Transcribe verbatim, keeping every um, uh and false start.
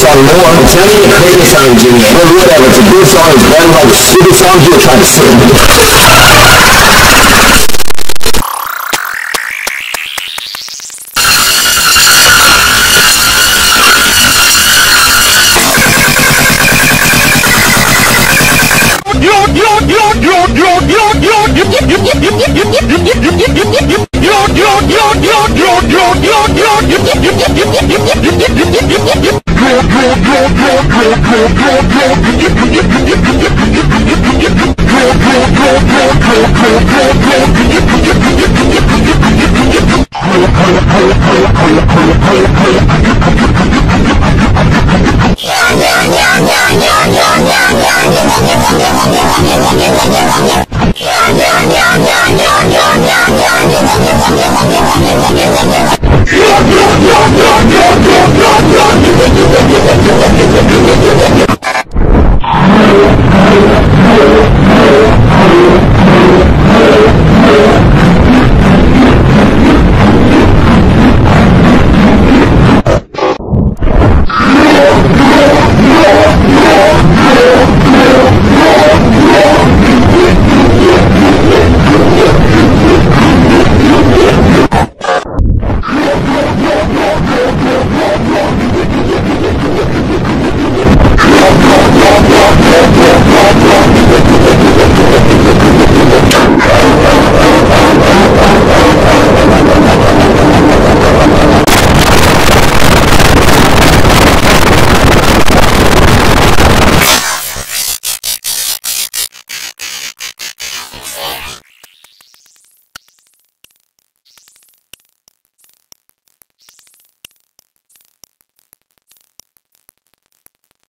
song more. I'm telling you, create a song, Jimmy. Or whatever. It's a good song. It's better than all the stupid songs you're trying to sing.